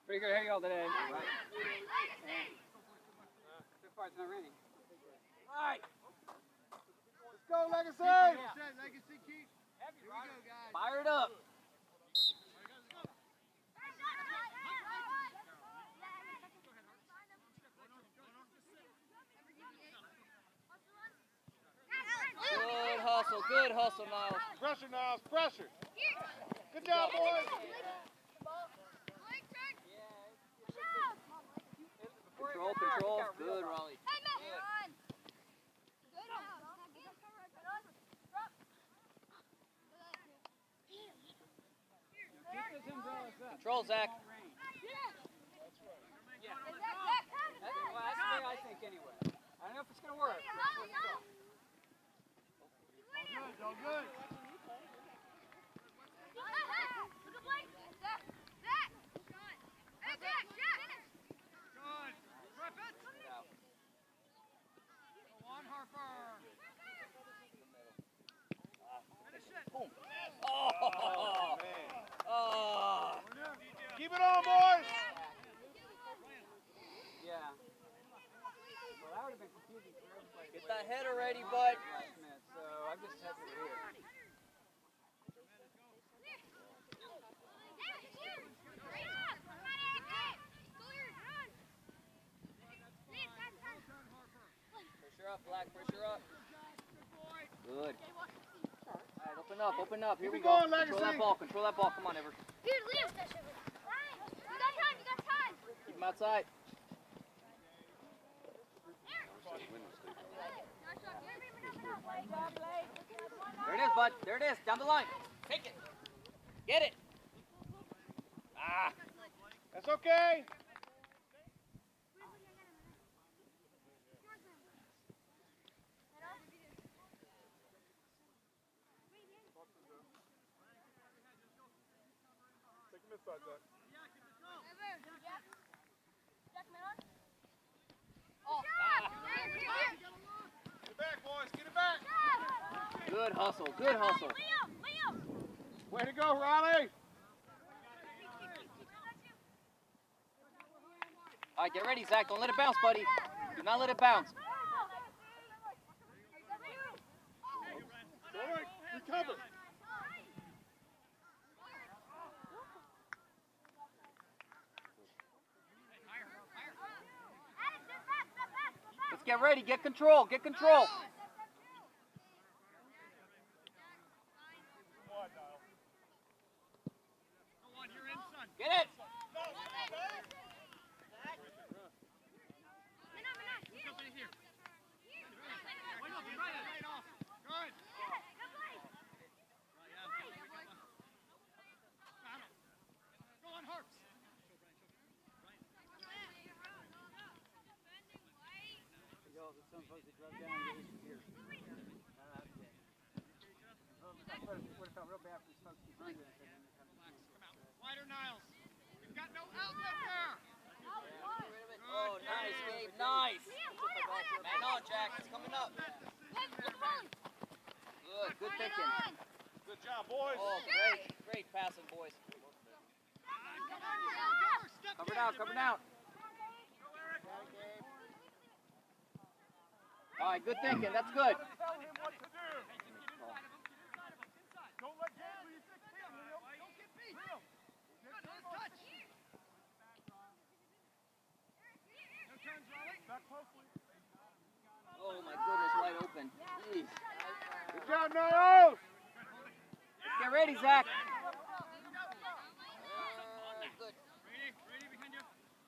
Pretty good to hear y'all today. So far it's not raining. Alright. Let's go, Legacy! Legacy, keep. Here we go, guys. Fire it up. Good hustle, Niles. Pressure, Niles, pressure. Good job, boys. Control. Good, Raleigh. Control, Zach. Yeah. That's the way I think anyway. I don't know if it's going to work. All good. Boom. Oh. Keep it on, boys. Yeah. Well, that would have been confusing for everybody. Get that header ready, bud. Last minute, so I'm just happy to hear it. Pressure up, Black. Pressure up. Good. All right, open up. Here we go. Control that ball. Come on, Ever. Dude, Liam. You got time. Keep him outside. There it is, bud. There it is. Down the line. Take it. Get it. Ah. That's okay. Take him inside, Zach. Get it back, boys. Get it back. Good hustle. Good hustle. Way to go, Riley. All right, get ready, Zach. Don't let it bounce, buddy. Do not let it bounce. All right, recover. Let's get ready. Get control. Get control. Get it. Wider, Niles. We've got no outlet there. Oh, nice, Gabe. Nice. Man on, Jack. It's coming up. Good thinking. Good job, boys. Oh, great passing, boys. Coming out. All right, good thinking. That's good. Tell him what to do. Don't let Gabe leave 16, Leo. Don't get beat. Good, nice touch. No turns, Raleigh. Back closely. Oh, my goodness, wide open. Jeez. Good job, Niles. Get ready, Zach. Good. Ready behind you.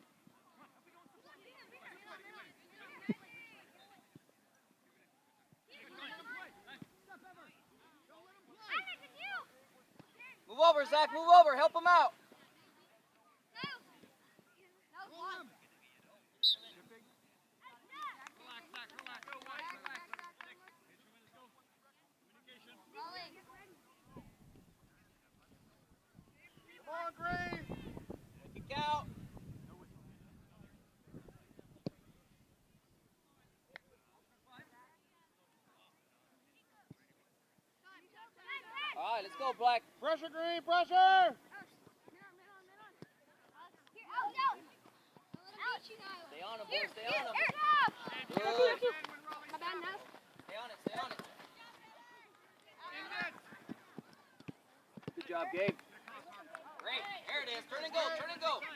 Move over, Zach. Move over. Help him out. Come on, Green. Kick out. All right, let's go, Black. Pressure, Green, pressure. Stay on him, boys. Stay on him. Good. My bad now. Stay on it. Stay on it. Good job, Gabe. Great. There it is. Turn and go. Turn and go.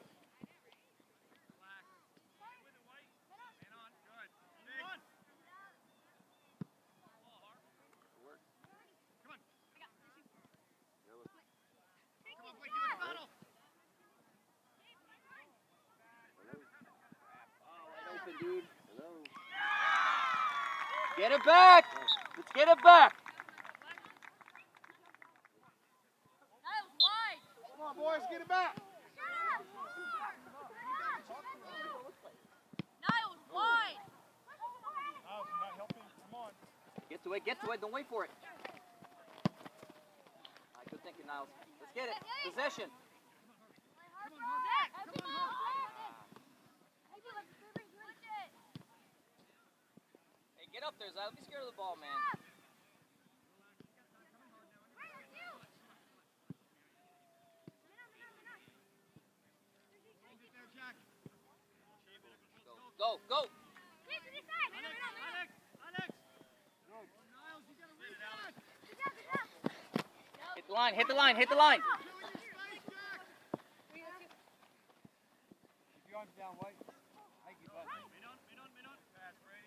Open, dude. Hello. Get it back. Let's get it back. Come on, boys, get it back. Niles, wide. Niles, you're not helping. Come on. Get to it. Get to it. Don't wait for it. All right, good thinking, Niles. Let's get it. Possession. Hey, get up there, Zai. Don't be scared of the ball, man. Go, go. Hit the line, hit the line, hit the line. Keep your arms down, White. Thank you, bud. Pass, Brady.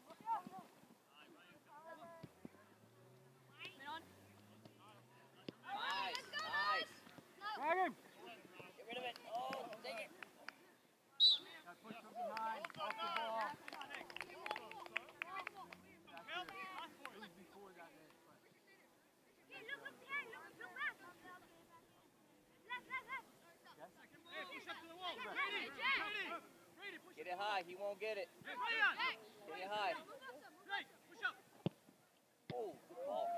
Nice, nice. Drag him. Get rid of it. Oh, take it. Gotta push from behind, off the ball. Please before that next play. Get it high. He won't get it. Get it high. Oh, good ball.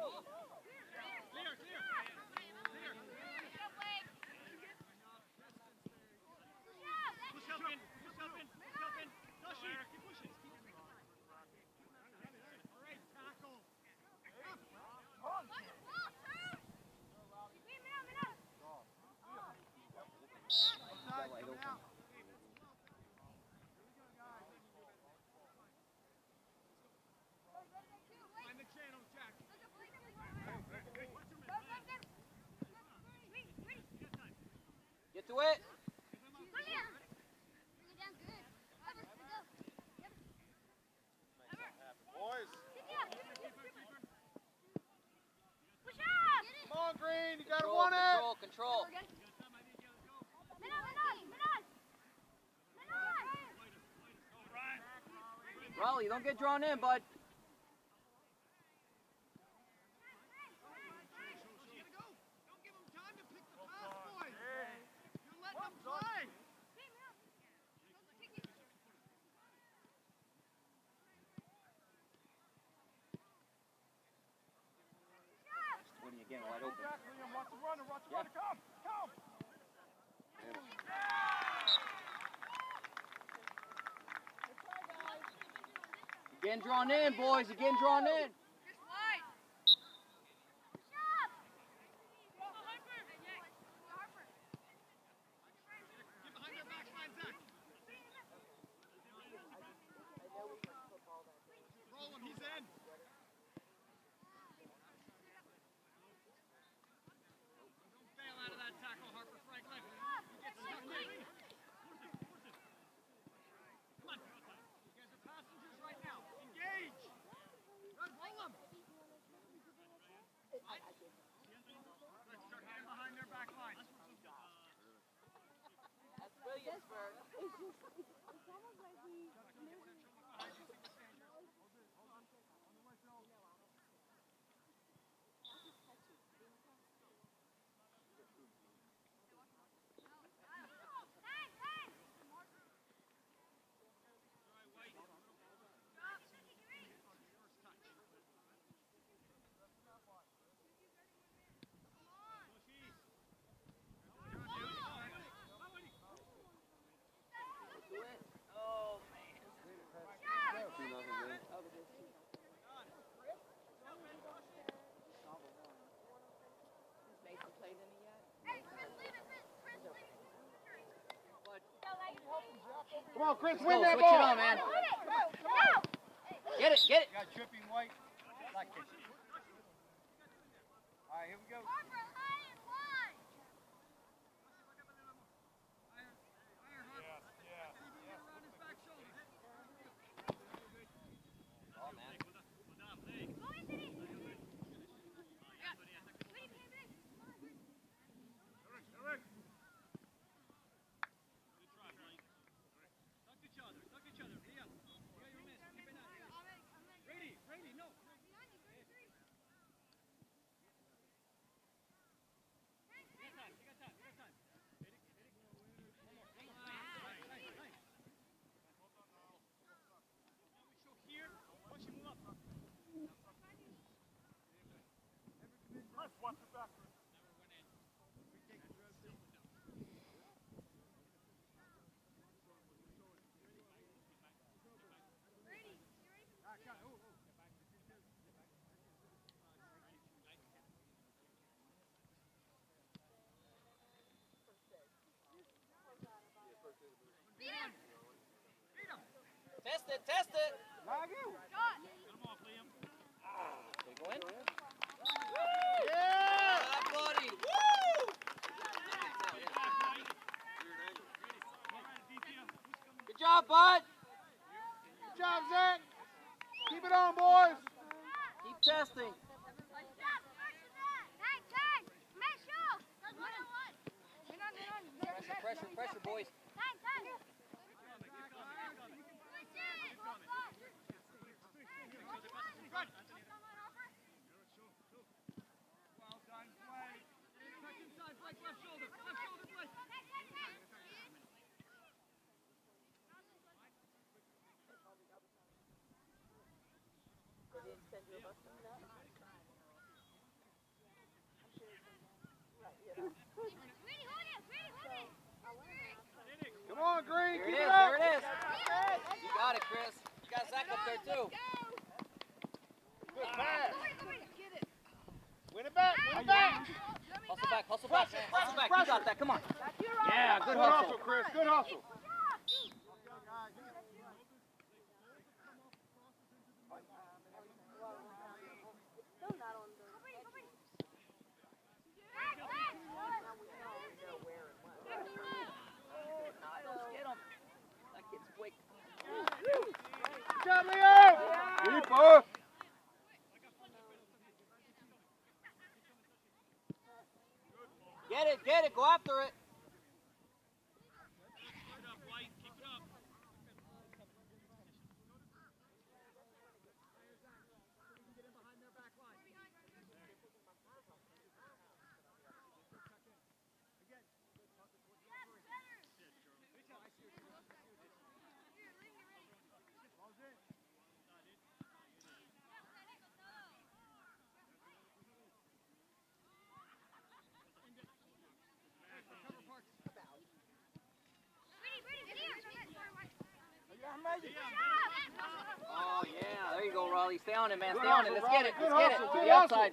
Get to it. Boys. Come on, Green. You got to want it. Control. Raleigh, don't get drawn in, bud. Again, wide open. Watch the runner, watch the runner. Come, come. You're getting drawn in, boys. You're getting drawn in. Roll him, he's in. Come on, Chris, Let's win go. that Switch ball. it on, man. Get it, get it. Got tripping white. Like it. All right, here we go. Test it, test it. Lag you. Did it go in? Yeah. Ah, buddy. Woo! Good job, bud. Good job, Zach. Keep it on, boys. Keep testing. Pressure, pressure, pressure, boys. Come on, Green. There it Keep is, it up. there it is. You got it, Chris. You got Zach up there, too. Good pass. Win it back. Win it back. Hustle back, hustle back, man. Hustle back. You got that. Come on. Yeah, good Good hustle. hustle, Chris. Good hustle. Get him. That kid's quick. Good job, Leo. Keeper. Get it. Go after it. Oh, yeah. There you go, Raleigh. Stay on it, man. Stay on it. Let's get it. Let's get it. To the outside.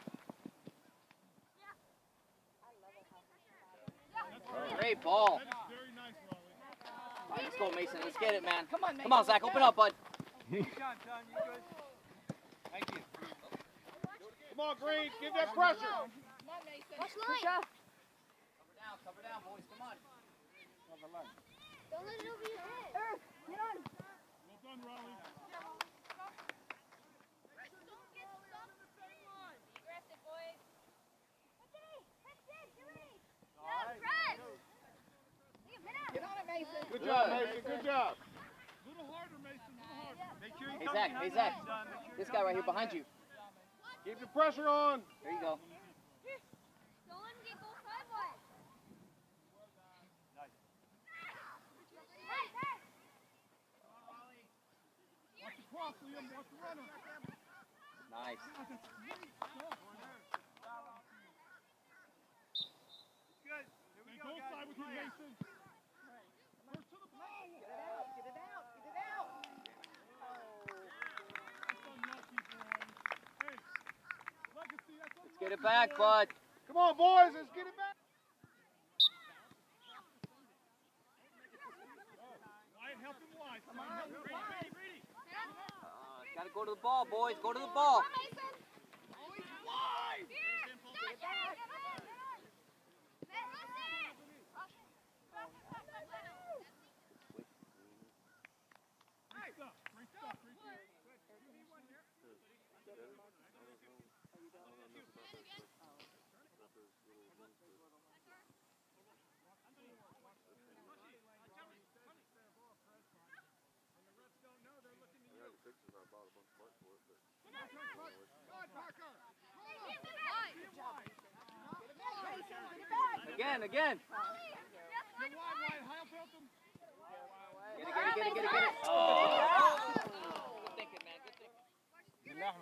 Great ball. Let's go, Mason. Let's get it, man. Come on, Zach. Open up, bud. Thank you. Come on, Green. Give that pressure. Cover down, boys. Come on. Don't let it over your head. Get on. Well done, Raleigh. Get on it, Mason. Good job, Mason. Good job. A little harder, Mason. A little harder. Make sure you Hey, Zach. Hey, Zach. This guy right here behind you. Keep the pressure on. There you go. Don't let him get goal sideways. Watch the cross, Liam. Watch the runner. Nice. Good. Here we go, guys. Side with you, Mason. First to the ball. Get it out. Get it out. Get it out. That's unlucky, boys. Hey, Legacy, that's unlucky. Let's get it back, bud. Come on, boys. Let's get it back. Wyatt, help Gotta go to the ball, boys. Go to the ball. Again. Get it. Oh! Good thinking, man. Good thinking.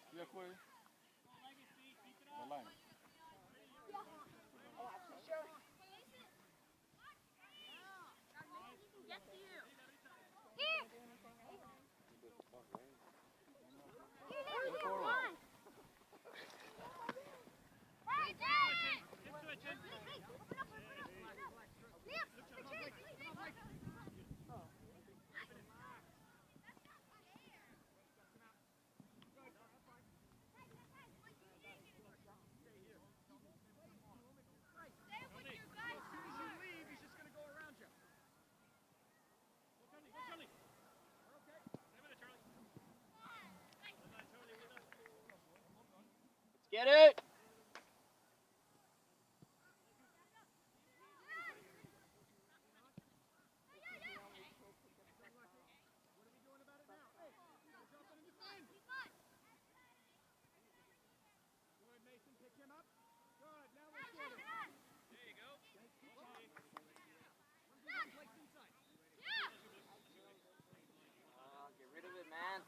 Get it! Get rid of it, man.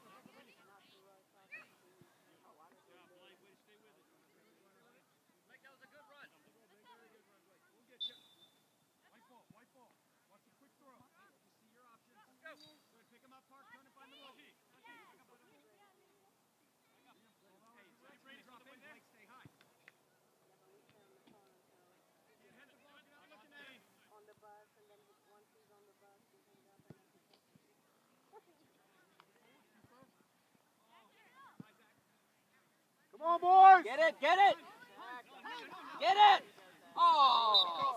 Come on, boys! Get it! Get it! Get it! Oh!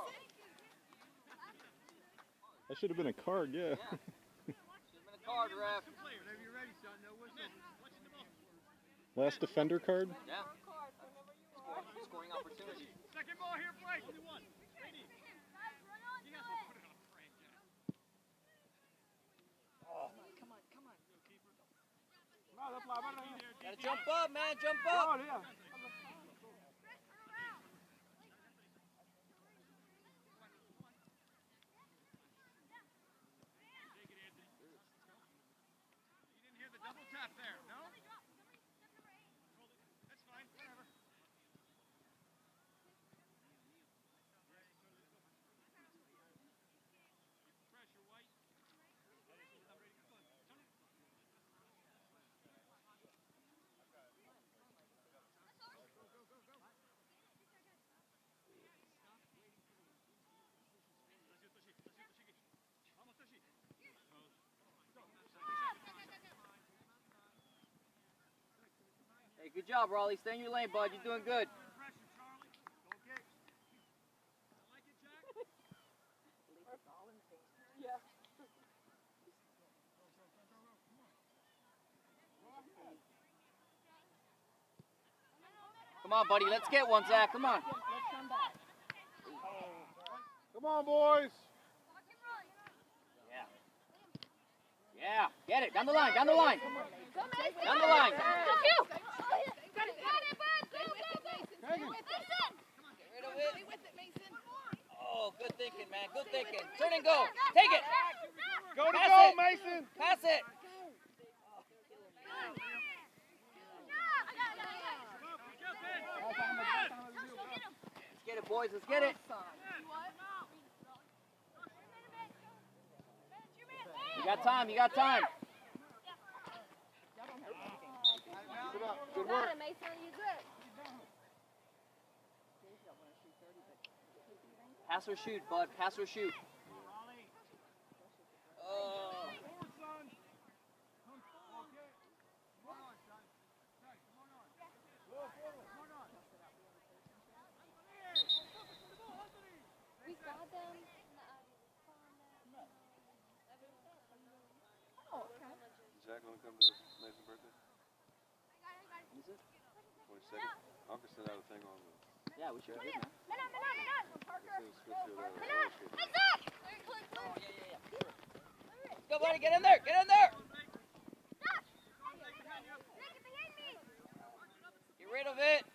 That should have been a card, yeah. Should have been a card, ref. Whenever you're ready, son, no whistle. Last defender card? Yeah. Scoring opportunity. Second ball here, Blake. Gotta jump up, man. Jump up. Double tap there, no? That's fine, whatever. Pressure, White. Hey, good job, Raleigh. Stay in your lane, bud. You're doing good. Come on, buddy. Let's get one, Zach. Come on. Come on, boys! Yeah. Yeah. Get it. Down the line. Down the line. Down the line. Oh, good thinking, man. Good thinking. Turn and go. Take it. Go to Pass go, it. Mason! Pass it. Let's get it, boys. Let's get it. You got time. You got time. Good work. Pass or shoot, bud. Pass or shoot. Oh. you want to come to Mason's birthday? When is it? 22nd. Uncle sent out a thing on the. Yeah, we should be good, man. Oh, yeah. Sure. Let's go, buddy. Get in there. Get in there. Get rid of it.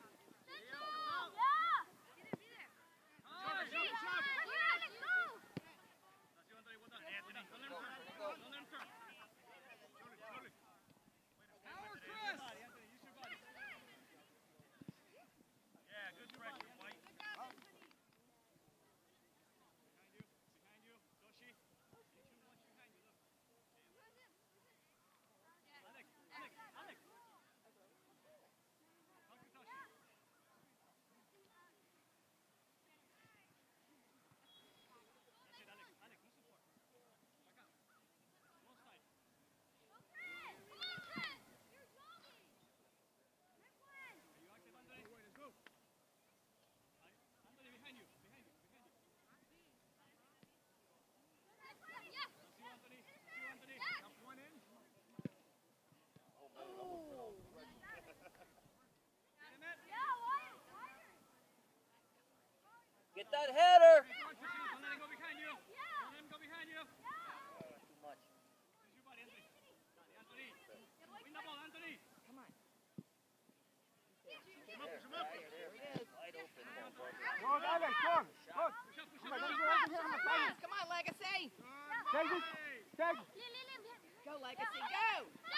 Get that header. Don't let him go behind you. Don't let him go behind you. Too much. This is your body, Anthony. Win the ball, Anthony. Come on. Push him up. There it is. Wide open. Good, Alex, good. Good. Come on, Legacy. Take it. Take it. Go, Legacy, go.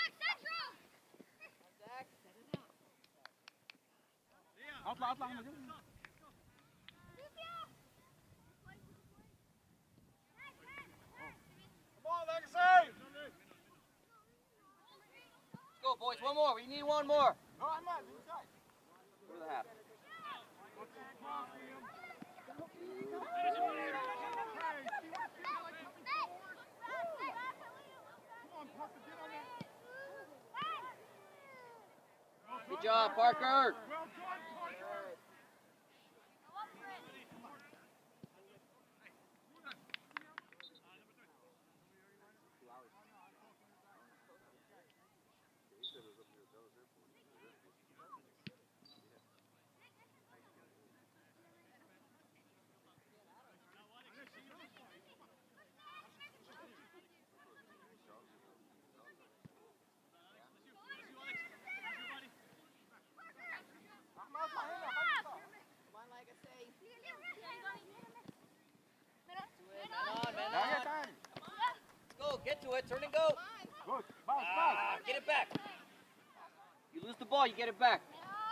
اطلع اطلع هنا. Come on, Legacy. Let's go, boys. One more. We need one more. No, I'm not. Inside. Go to the half. Good job, Parker. Well done, Parker. Get to it, turn and go. Good. Bounce. Get it back. You lose the ball, you get it back.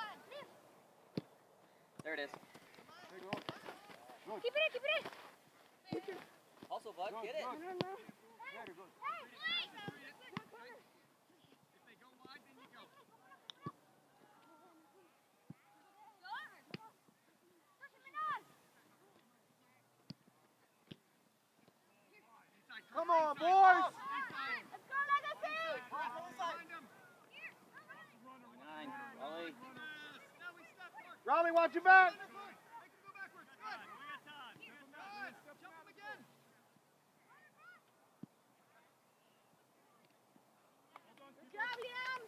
There it is. Keep it in. Also, Bud, get it. Very good. If they go wide, then you go. Come on, boys. Let's go, Legacy. Behind him. 9, Ollie. Raleigh, watch your back. Make him go backwards. Good. We got time. Good. Jump him again. Good job, Liam.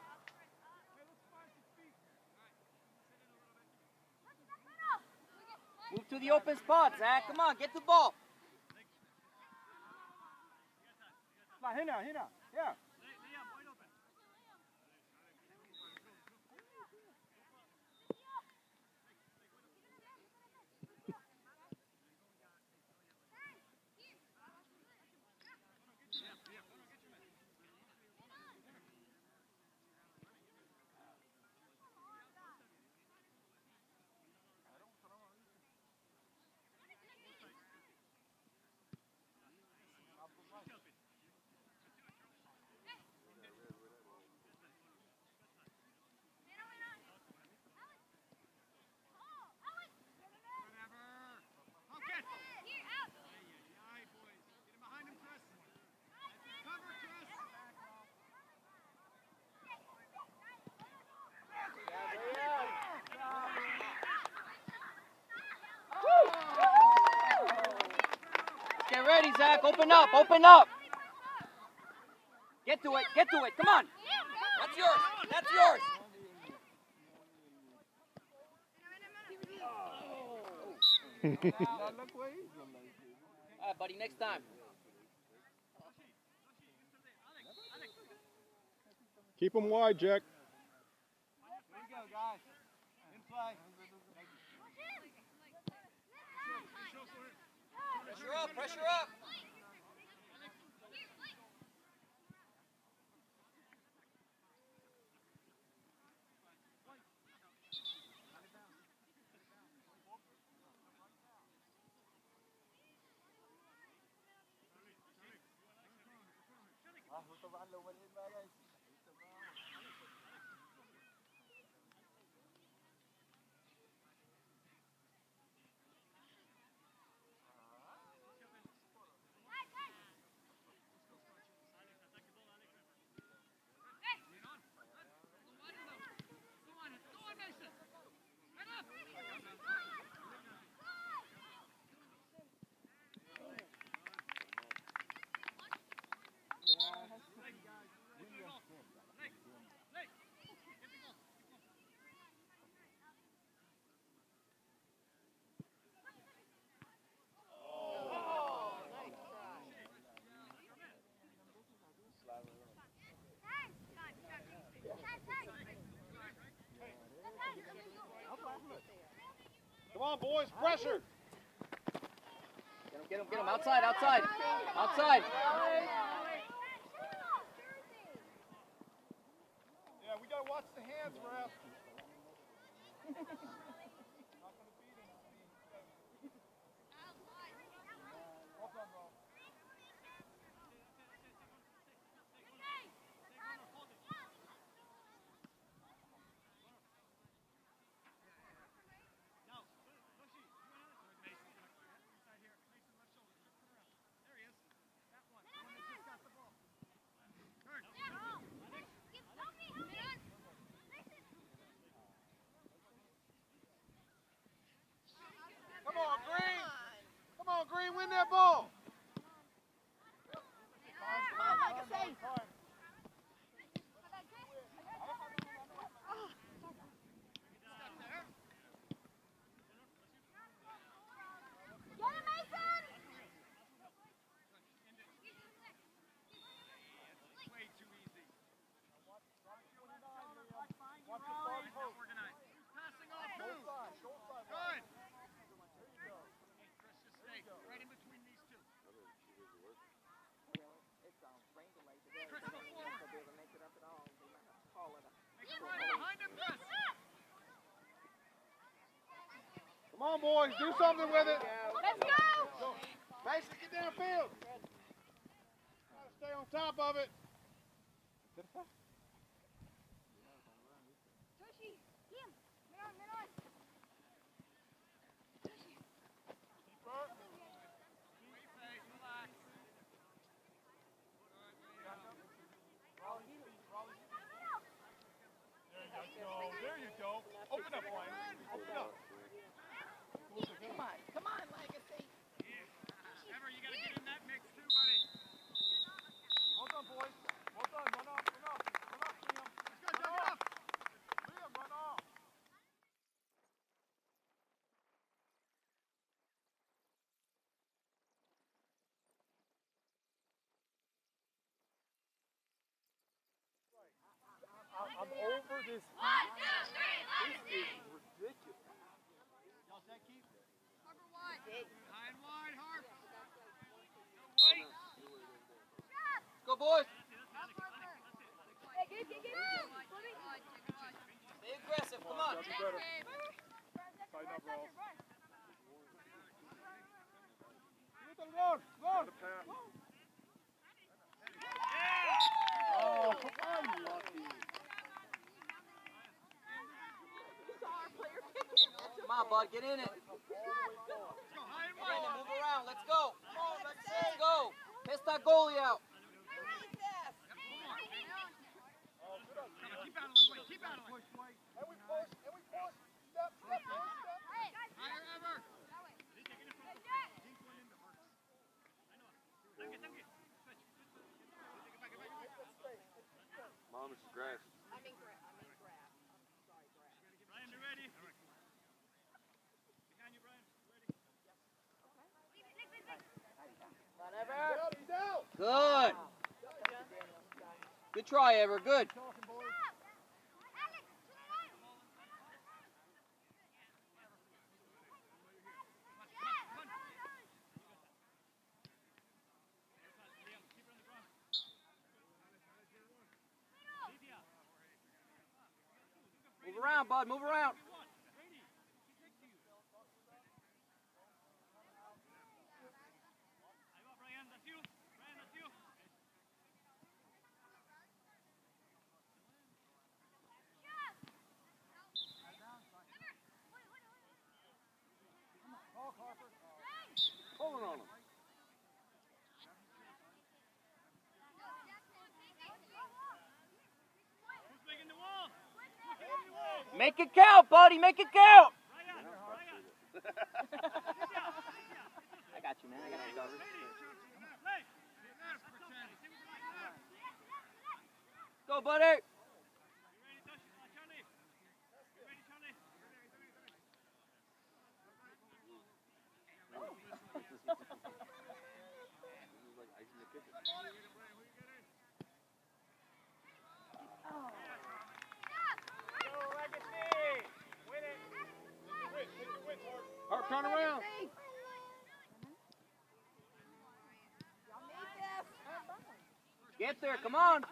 Move to the open spot, Zach. Come on, get the ball. هنا yeah. Liam, wide open. Get ready, Zach. Open up. Open up. Get to it, get to it, come on. That's yours, that's yours. All right, buddy, next time. Keep them wide, Jack. There you go, guys. In play. Pressure up, pressure up. Come on, boys, pressure. Get him, outside, outside, outside. Yeah, we gotta watch the hands, ref. Green, win that ball. Come on, Legacy. Get him, Mason. Way too easy. Watch the ball organized. Passing off who? Good. Right in between these two. Crystal forward. Make it right behind him, press. Come on, boys, do something with it. Let's go. Mason, get downfield. Gotta stay on top of it. Joshi, him. Meron. There you go. Open up, Ryan. Open up. Come on, Legacy. Ever, you got to get in that mix too, buddy. Well done, boys. Well done. Run off, Liam. Let's go, jump off. Liam, run off. I'm over this. 1, 2, 3, This is ridiculous. Y'all set, keep. Cover one. High and wide, Harp. No wait. Go, boys. Hey, get. Stay aggressive, come on. Tighten up, Ralph. Run. Oh, unlucky. Come on, bud, get in it. Let's go high and wide. Brandon, move around, let's go. Let's go. Piss that goalie out. Keep battling, Blake. Keep battling. And we push. Step. Higher ever. Good try, Ever. Good. Move around, bud. Move around. Pulling on him. Make it count, buddy. Make it count. I got you, man. I got you covered. Go, buddy. Hart, turn around. Get there. Come on.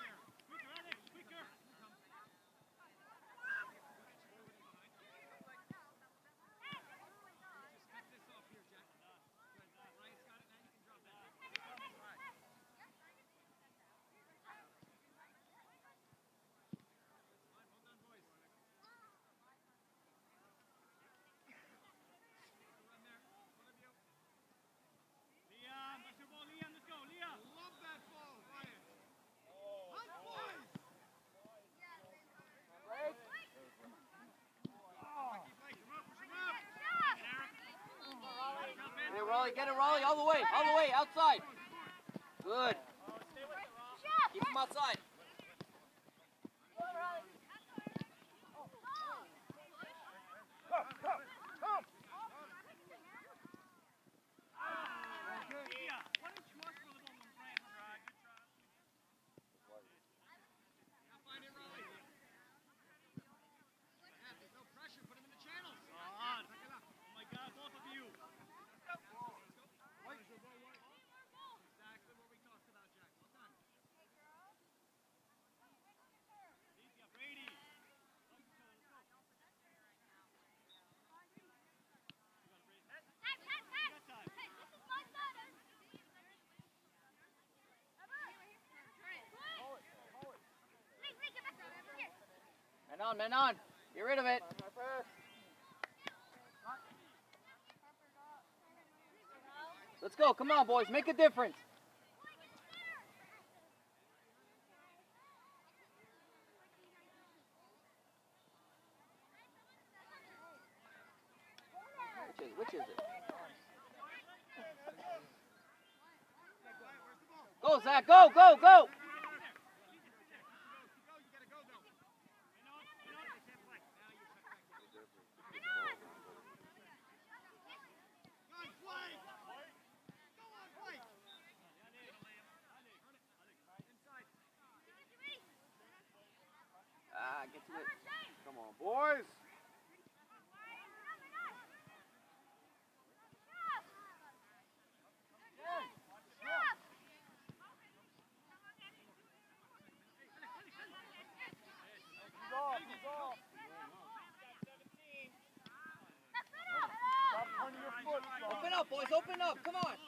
Get it, Raleigh, all the way, outside. Good. Keep him outside. Man on. Get rid of it. Let's go. Come on, boys. Make a difference. Which is it? Go, Zach. Go, go, go. Get to it. Come on, boys. Open up, boys. Open up. Come on.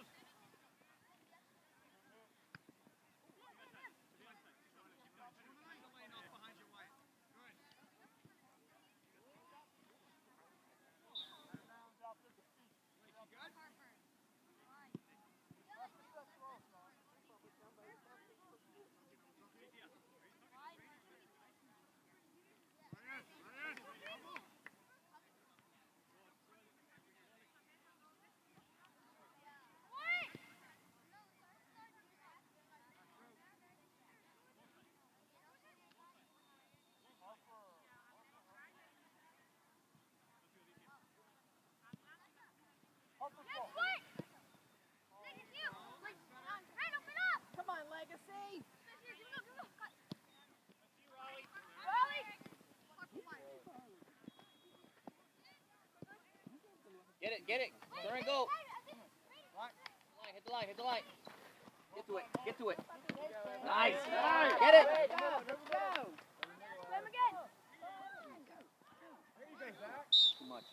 Get it. Turn and go. Hit the line. Hit the line. Get to it. Get to it. Nice. Get it. Let's go. Swim again. Too much.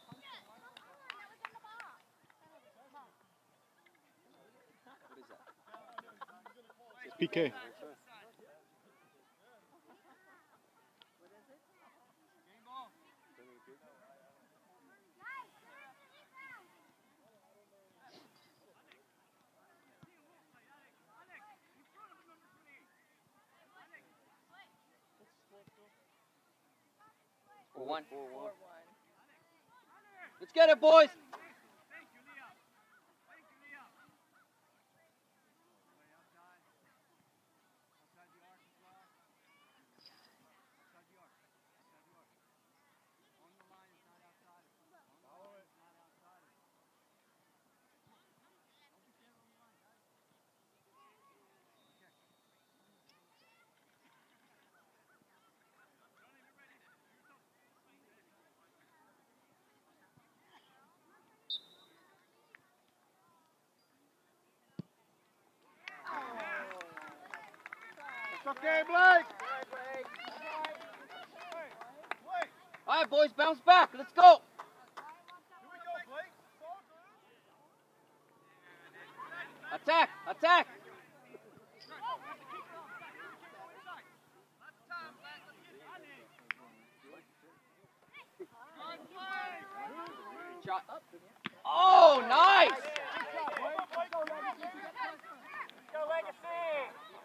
What is that? It's PK. One. Let's get it, boys. It's okay, Blake. All right, boys, bounce back. Let's go. Attack. Attack. Shot. Oh, nice. Go Legacy!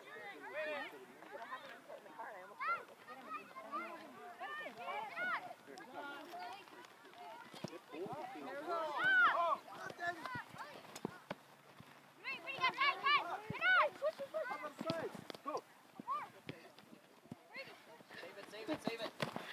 Save it. Save it.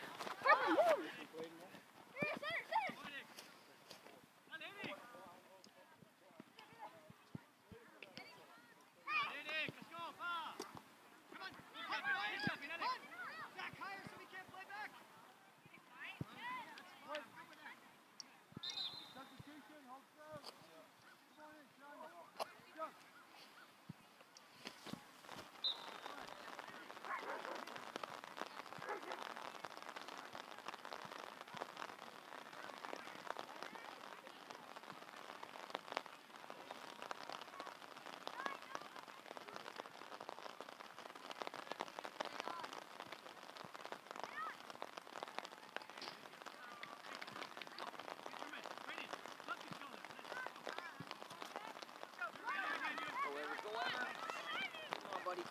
Buddy.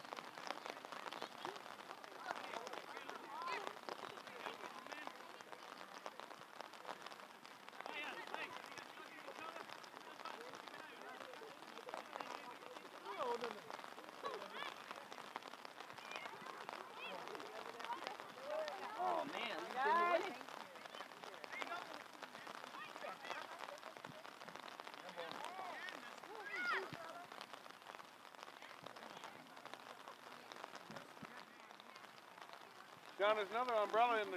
Oh man, he's getting away. John, there's another umbrella in the...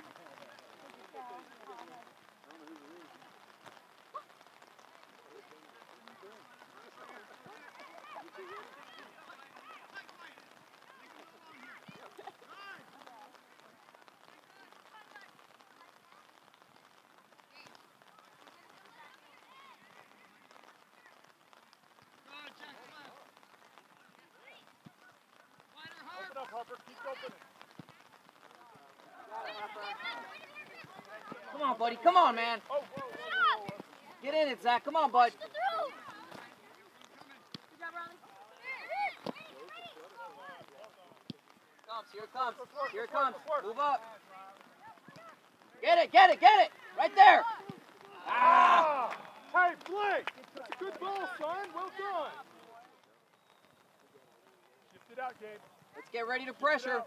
Open up, Harper. Keep opening. Come on, buddy. Come on, man. Get in it, Zach. Come on, bud. Here it comes. Here it comes. Move up. Get it. Get it. Get it. Right there. Ah. Hey, Blake. That's a good ball, son. Well done. Shift it out, Gabe. Let's get ready to pressure.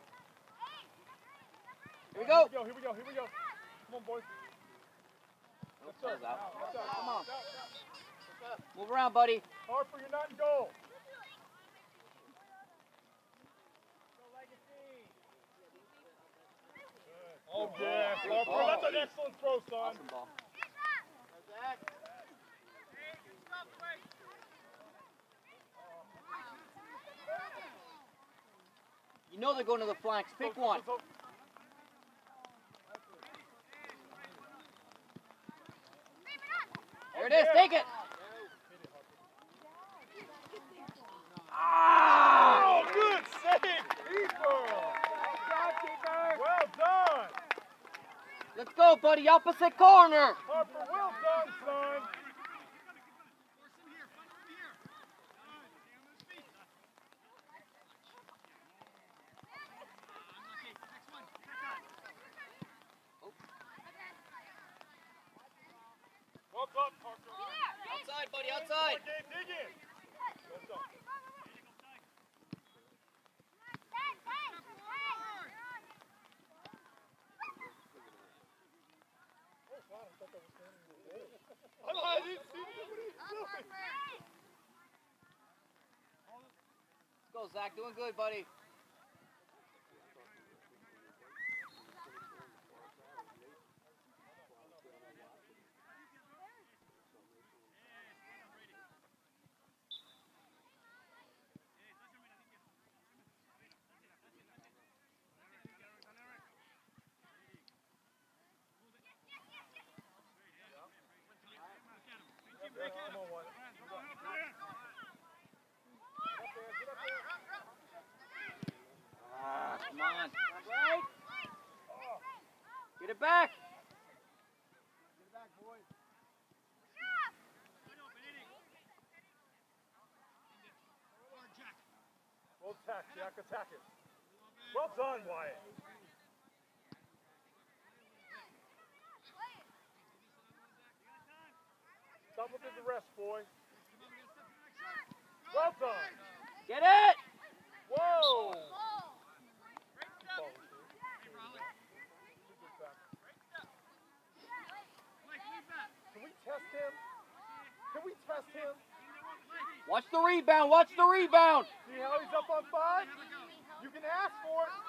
Here we go. Here we go. Come on, boys. Let's go. Come on. Move around, buddy. Harper, you're not in goal. Oh, yes, Harper. That's an excellent throw, son. Awesome ball. You know they're going to the flanks. Pick one. There it is. Take it. Oh, good save, keeper. Well done. Let's go, buddy. Opposite corner. Harper, well done, son. Well done, Parker. Outside, buddy. Outside. Okay, dig in. Well done. I didn't see what he was doing. Let's go, Zach. Doing good, buddy. Come on, Wyatt. Come on. Get it back. Well attack, Jack. Attack it. Well done, Wyatt. Stop looking at the rest, boy. Well done. Get it. Whoa. Can we test him? Can we test him? Watch the rebound. Watch the rebound. See how he's up on 5? You can ask for it.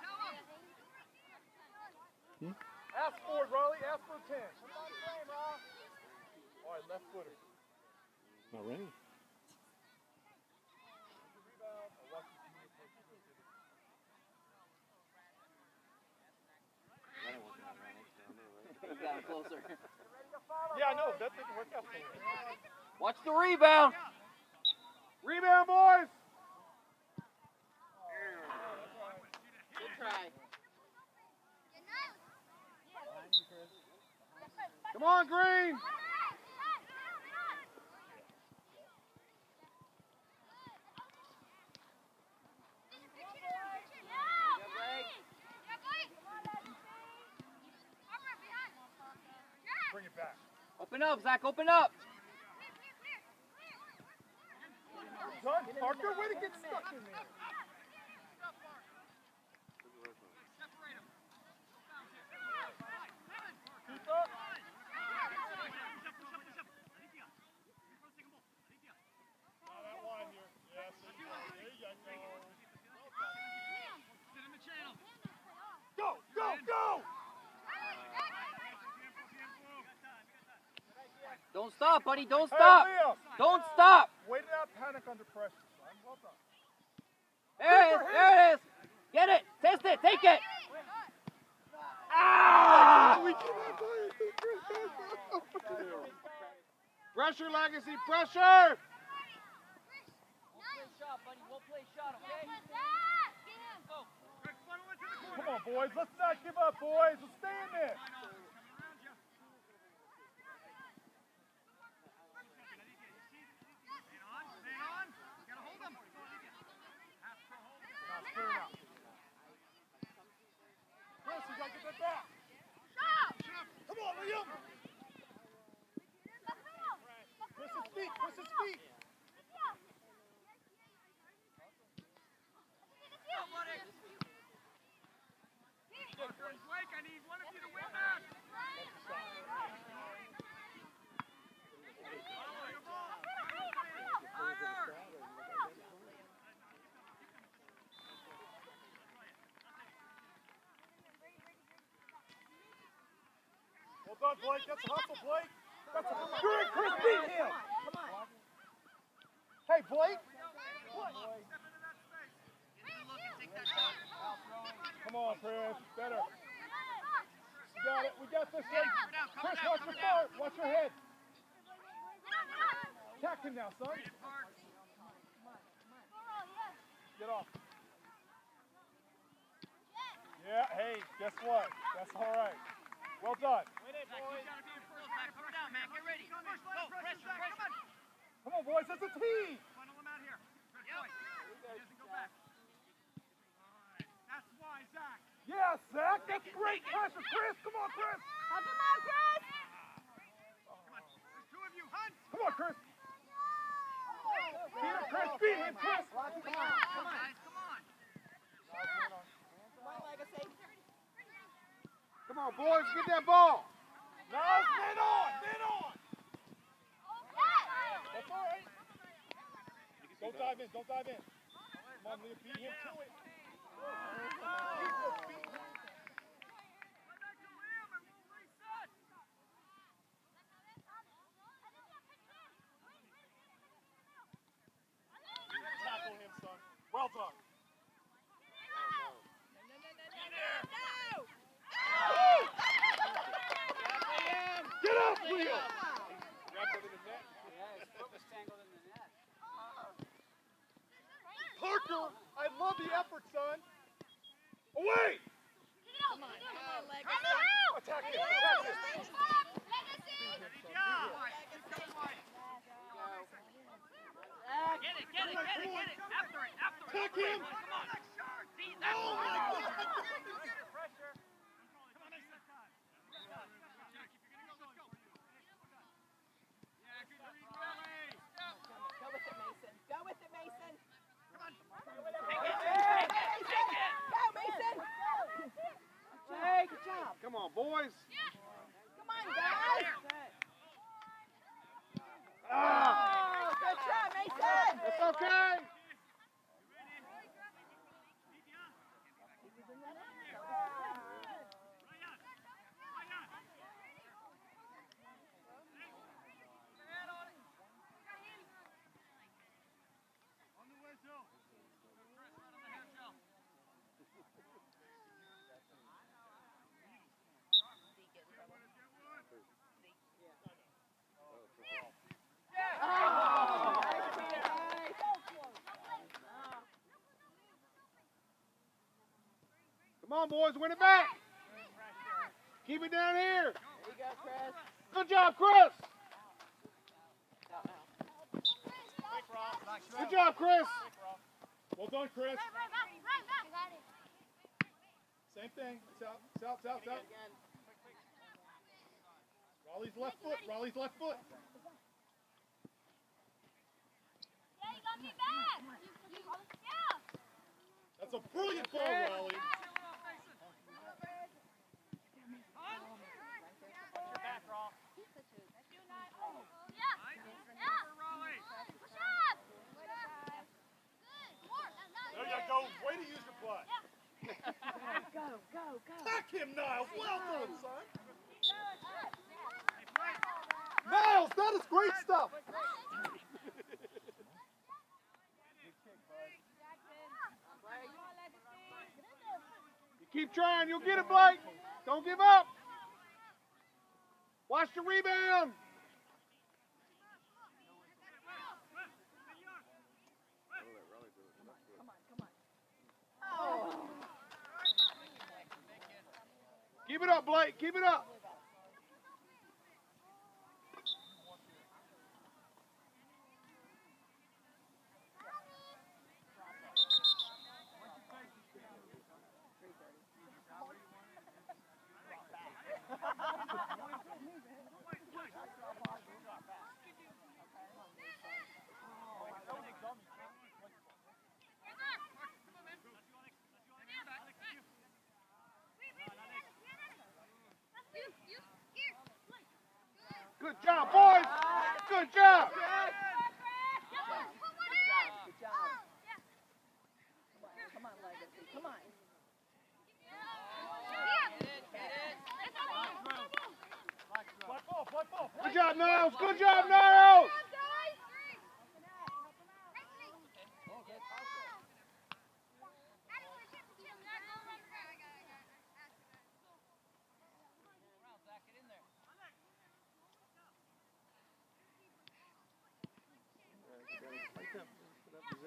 Ask for it, Raleigh. Ask for 10. All right, left footer. Not ready. You got it closer. Yeah, I know. That didn't work out for me. Watch the rebound. Rebound, boys. Good try. Come on, Green. Bring it back. Open up, Zach. Open up. Done, Parker. Way to get stuck in there. Keep up. That line here. Yes. There you go. Go, go, go! Don't stop, buddy. Don't Hey, stop. Leo. Don't stop. Way to not panic under pressure, son. Well done. There it is. There it is. Get it. Test it. Take it. Ah! Pressure, Legacy, pressure! Shot, buddy. We'll play shot, okay? Come on, boys. Let's not give up, boys. Let's stay in there. Chris, you gotta get that back. Come on, Liam. Chris, his feet. Chris, his feet. Blake, I need one of you to win that. Well done, Blake. That's a hustle, Blake. That's a hustle. Good, Chris, beat him. Come on. Hey, Blake. Come on, Chris. Better. You got it. We got this one. Chris, watch your start. Watch your head. Attack him now, son. Get off. Yeah, hey, guess what? That's all right. Well done. Come on, boys. That's a team. Funnel him out here. Good boy. He doesn't go back. That's why, Zach. Yeah, Zach. That's great pressure. Chris, come on, Chris. Help him out, Chris. Come on. There's two of you. Hunt. Come on, Chris. Beat him, Chris. Beat him, Chris. Come on, guys. Come on. Come on, Legacy. Come on, boys, get that ball. No, men on. Men on. That's all right. Don't dive in. Don't dive in. Come on, Leah. Beat him to it. Tackle him, son. Well done. Get up, Leo! Grabbed it in the net. Yeah, his foot was tangled in the net. Parker, I love the effort, son. Away! Come on, Legacy. Attack him, attack him. Get it. After it. Attack him. Come on. See, that's Oh, my God. pressure. Come on, Mason. Go with it, Mason. Go with it, Mason. Come on. Take it. Go, Mason. Hey, good job. Come on, boys. Come on, guys. Ah, Oh, good try, Mason. it's okay. On the whistle. Come on, boys, win it back. Keep it down here. There you go, Chris. Good job, Chris. Good job, Chris. Well done, Chris. Same thing. It's out, it's out, it's out, it's out. Raleigh's left foot, Raleigh's left foot. That's a brilliant ball, Raleigh. There you go. Way to use your play. Go. Attack him, Niles. Well done, son. Niles, that is great stuff. You keep trying, you'll get it, Blake. Don't give up. Watch the rebound. Keep it up, Blake. Keep it up. Good job, boys. Good job. Good job. Come on, Legacy. Come on. Black ball, black ball. Good job, Niles. Good job, Niles.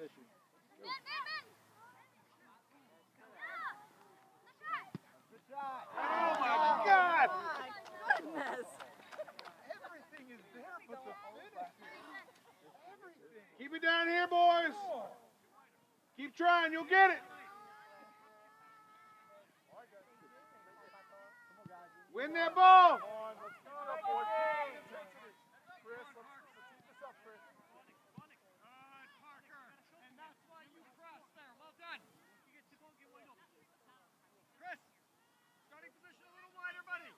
position. Good shot. Oh my God! My goodness. Everything is there but the finishing. Everything. Keep it down here, boys. Keep trying. You'll get it. Win that ball. Come on, let's keep it up, boys. Keep it intensity. Chris, let's keep this up, Chris. Good, Parker. And that's why you press there. Well done. You get the ball, get wide open. Chris, starting position a little wider, buddy.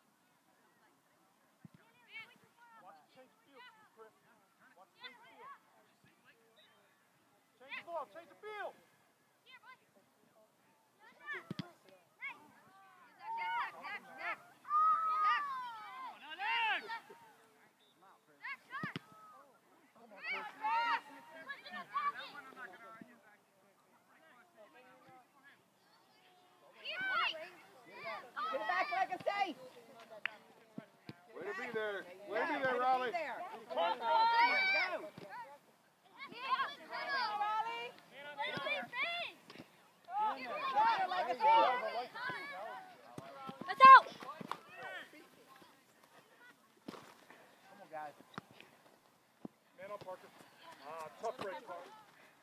Watch it change the field, Chris. Watch it change the field. Change the ball, change the field. Get it back, Legacy. Way to be there. Way to be there, Raleigh. There. Come on, Go. Let's out! Come on, guys. Man on Parker. Tough break, Parker.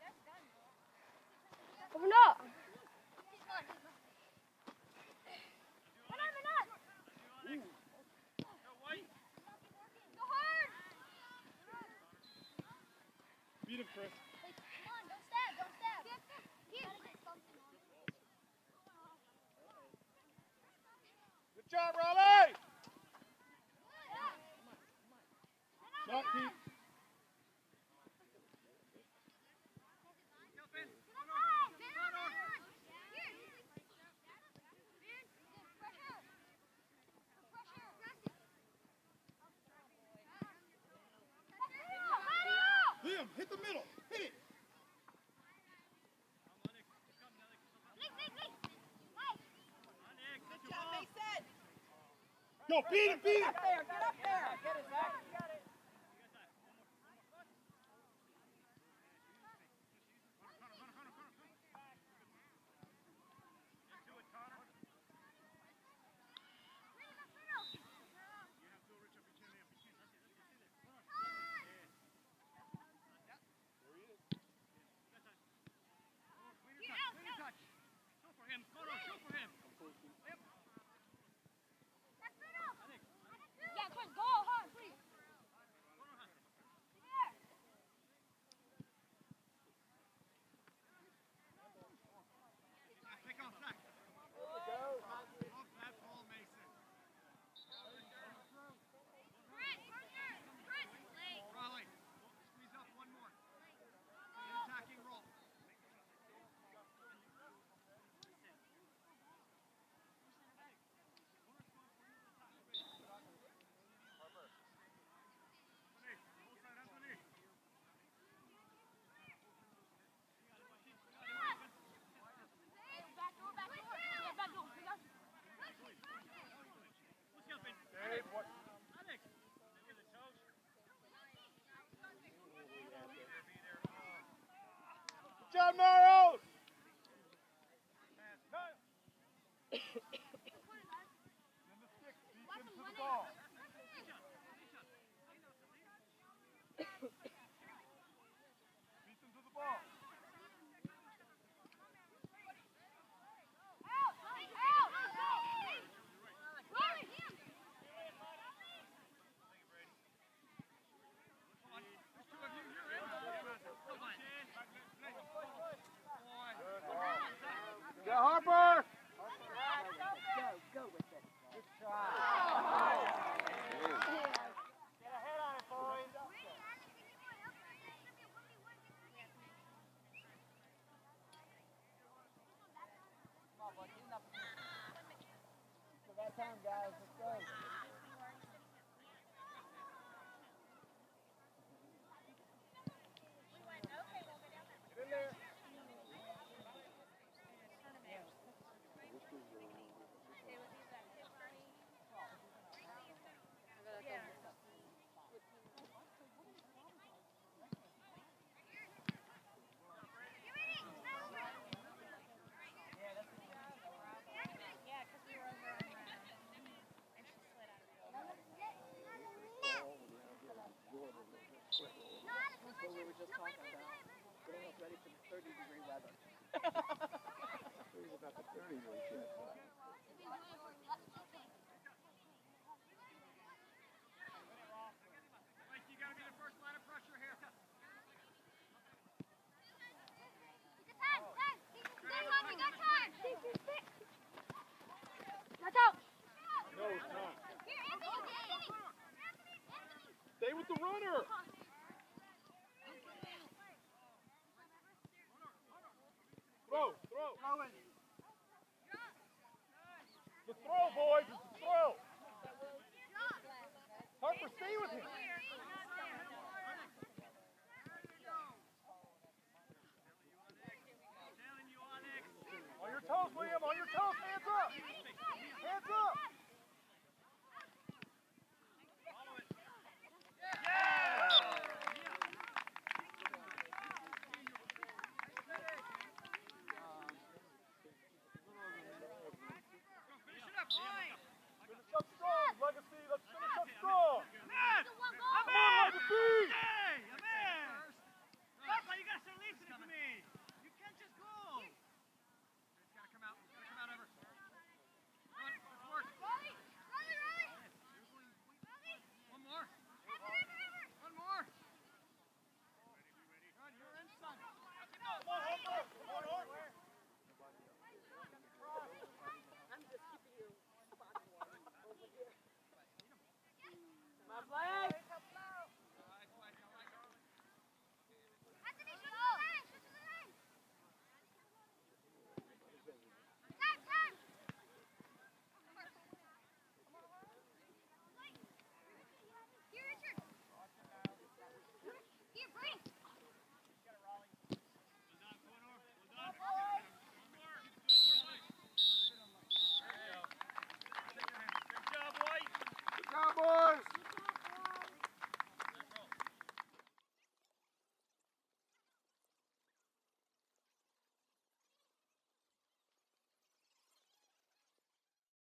Open up! Beat him, Chris. Good job, Raleigh. Shot, Pete. Liam, hit the middle. Hit it. Good job, Mason. Go, beat it, beat Get it. up there. Get up there. Get it, Zach. Yeah, Chris, go hard, please. 30-degree weather. He's about the 30 really shit. Mike, you gotta be the first line of pressure here. We got time. Watch out. No, it's not. Here, Anthony. Stay with the runner. Throw. The throw, boys. It's a throw. Harper, stay with him.